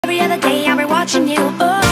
Every other day I'll be watching you. Oh.